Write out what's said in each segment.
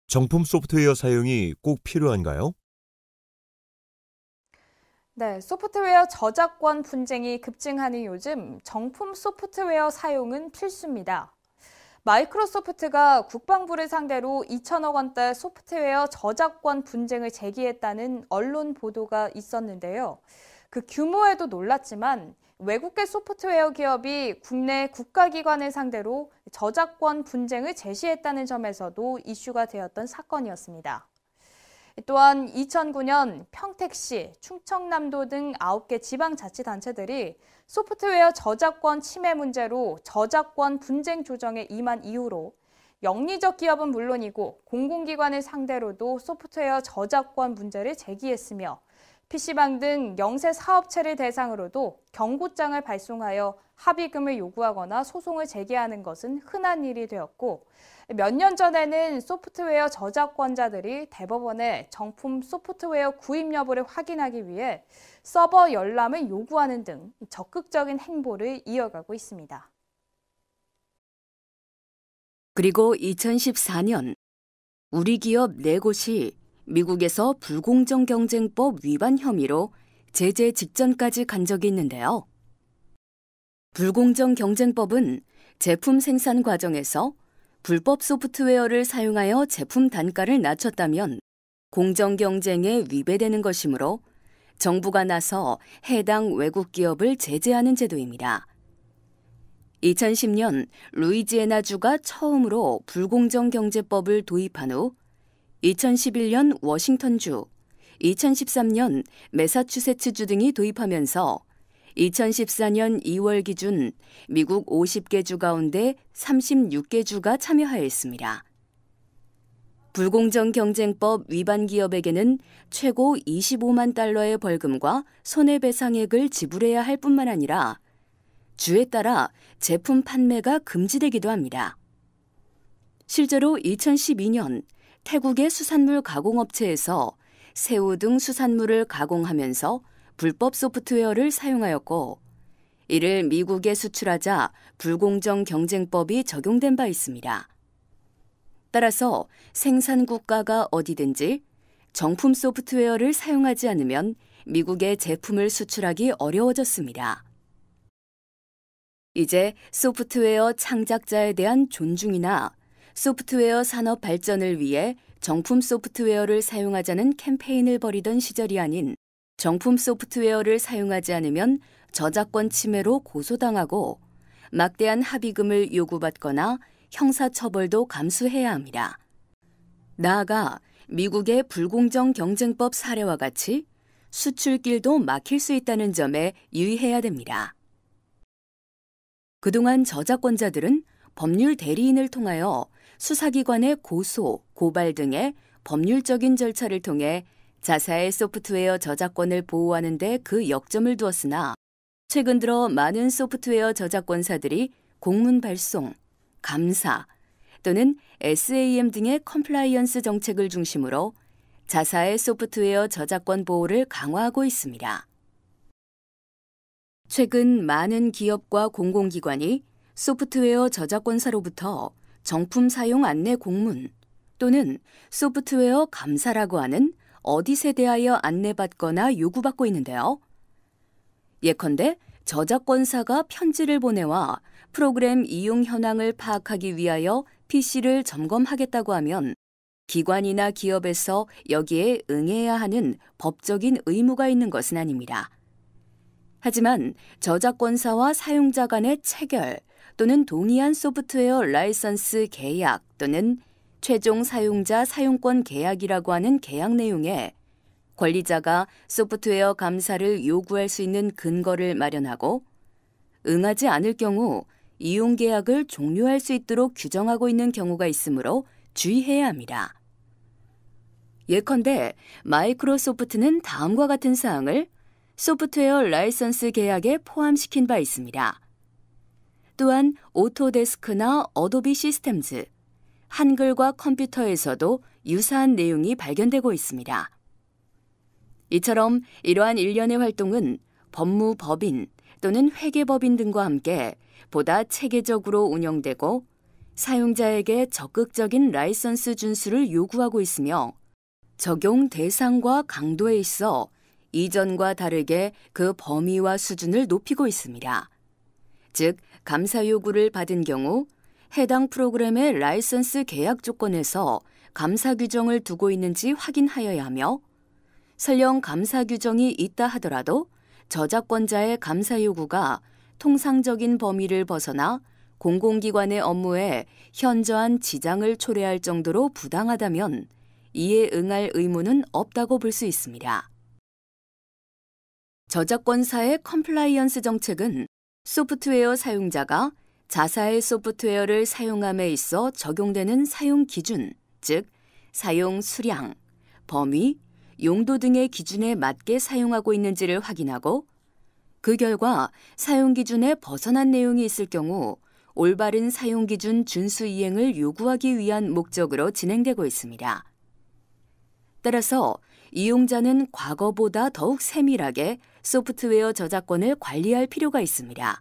정품 소프트웨어 사용이 꼭 필요한가요? 네, 소프트웨어 저작권 분쟁이 급증하는 요즘 정품 소프트웨어 사용은 필수입니다. 마이크로소프트가 국방부를 상대로 2천억 원대 소프트웨어 저작권 분쟁을 제기했다는 언론 보도가 있었는데요. 그 규모에도 놀랐지만 외국계 소프트웨어 기업이 국내 국가기관을 상대로 저작권 분쟁을 제시했다는 점에서도 이슈가 되었던 사건이었습니다. 또한 2009년 평택시, 충청남도 등 9개 지방자치단체들이 소프트웨어 저작권 침해 문제로 저작권 분쟁 조정에 임한 이후로 영리적 기업은 물론이고 공공기관을 상대로도 소프트웨어 저작권 문제를 제기했으며 PC방 등 영세 사업체를 대상으로도 경고장을 발송하여 합의금을 요구하거나 소송을 제기하는 것은 흔한 일이 되었고 몇 년 전에는 소프트웨어 저작권자들이 대법원에 정품 소프트웨어 구입 여부를 확인하기 위해 서버 열람을 요구하는 등 적극적인 행보를 이어가고 있습니다. 그리고 2014년 우리 기업 4곳이 미국에서 불공정 경쟁법 위반 혐의로 제재 직전까지 간 적이 있는데요. 불공정 경쟁법은 제품 생산 과정에서 불법 소프트웨어를 사용하여 제품 단가를 낮췄다면 공정 경쟁에 위배되는 것이므로 정부가 나서 해당 외국 기업을 제재하는 제도입니다. 2010년 루이지애나주가 처음으로 불공정 경제법을 도입한 후 2011년 워싱턴주, 2013년 매사추세츠주 등이 도입하면서 2014년 2월 기준 미국 50개 주 가운데 36개 주가 참여하였습니다. 불공정 경쟁법 위반 기업에게는 최고 25만 달러의 벌금과 손해배상액을 지불해야 할 뿐만 아니라 주에 따라 제품 판매가 금지되기도 합니다. 실제로 2012년 태국의 수산물 가공업체에서 새우 등 수산물을 가공하면서 불법 소프트웨어를 사용하였고 이를 미국에 수출하자 불공정 경쟁법이 적용된 바 있습니다. 따라서 생산 국가가 어디든지 정품 소프트웨어를 사용하지 않으면 미국에 제품을 수출하기 어려워졌습니다. 이제 소프트웨어 창작자에 대한 존중이나 소프트웨어 산업 발전을 위해 정품 소프트웨어를 사용하자는 캠페인을 벌이던 시절이 아닌 정품 소프트웨어를 사용하지 않으면 저작권 침해로 고소당하고 막대한 합의금을 요구받거나 형사처벌도 감수해야 합니다. 나아가 미국의 불공정 경쟁법 사례와 같이 수출길도 막힐 수 있다는 점에 유의해야 됩니다. 그동안 저작권자들은 법률 대리인을 통하여 수사기관의 고소, 고발 등의 법률적인 절차를 통해 자사의 소프트웨어 저작권을 보호하는 데 그 역점을 두었으나 최근 들어 많은 소프트웨어 저작권사들이 공문 발송, 감사 또는 SAM 등의 컴플라이언스 정책을 중심으로 자사의 소프트웨어 저작권 보호를 강화하고 있습니다. 최근 많은 기업과 공공기관이 소프트웨어 저작권사로부터 정품 사용 안내 공문 또는 소프트웨어 감사라고 하는 어디에 대하여 안내받거나 요구받고 있는데요. 예컨대 저작권사가 편지를 보내와 프로그램 이용 현황을 파악하기 위하여 PC를 점검하겠다고 하면 기관이나 기업에서 여기에 응해야 하는 법적인 의무가 있는 것은 아닙니다. 하지만 저작권사와 사용자 간의 체결 또는 동의한 소프트웨어 라이선스 계약 또는 최종 사용자 사용권 계약이라고 하는 계약 내용에 권리자가 소프트웨어 감사를 요구할 수 있는 근거를 마련하고 응하지 않을 경우 이용 계약을 종료할 수 있도록 규정하고 있는 경우가 있으므로 주의해야 합니다. 예컨대 마이크로소프트는 다음과 같은 사항을 소프트웨어 라이선스 계약에 포함시킨 바 있습니다. 또한 오토데스크나 어도비 시스템즈, 한글과 컴퓨터에서도 유사한 내용이 발견되고 있습니다. 이처럼 이러한 일련의 활동은 법무법인 또는 회계법인 등과 함께 보다 체계적으로 운영되고 사용자에게 적극적인 라이선스 준수를 요구하고 있으며 적용 대상과 강도에 있어 이전과 다르게 그 범위와 수준을 높이고 있습니다. 즉, 감사 요구를 받은 경우 해당 프로그램의 라이선스 계약 조건에서 감사 규정을 두고 있는지 확인하여야 하며 설령 감사 규정이 있다 하더라도 저작권자의 감사 요구가 통상적인 범위를 벗어나 공공기관의 업무에 현저한 지장을 초래할 정도로 부당하다면 이에 응할 의무는 없다고 볼 수 있습니다. 저작권사의 컴플라이언스 정책은 소프트웨어 사용자가 자사의 소프트웨어를 사용함에 있어 적용되는 사용 기준, 즉 사용 수량, 범위, 용도 등의 기준에 맞게 사용하고 있는지를 확인하고 그 결과 사용 기준에 벗어난 내용이 있을 경우 올바른 사용 기준 준수 이행을 요구하기 위한 목적으로 진행되고 있습니다. 따라서 이용자는 과거보다 더욱 세밀하게 소프트웨어 저작권을 관리할 필요가 있습니다.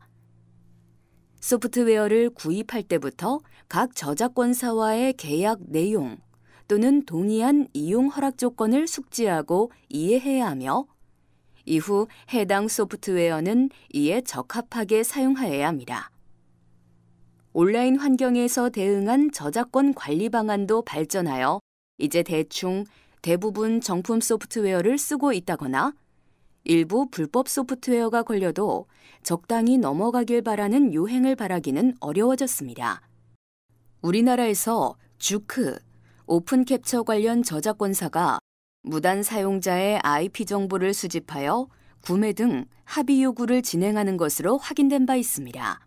소프트웨어를 구입할 때부터 각 저작권사와의 계약 내용 또는 동의한 이용 허락 조건을 숙지하고 이해해야 하며 이후 해당 소프트웨어는 이에 적합하게 사용하여야 합니다. 온라인 환경에서 대응한 저작권 관리 방안도 발전하여 이제 대부분 정품 소프트웨어를 쓰고 있다거나 일부 불법 소프트웨어가 걸려도 적당히 넘어가길 바라는 요행을 바라기는 어려워졌습니다. 우리나라에서 주크, 오픈 캡처 관련 저작권사가 무단 사용자의 IP 정보를 수집하여 구매 등 합의 요구를 진행하는 것으로 확인된 바 있습니다.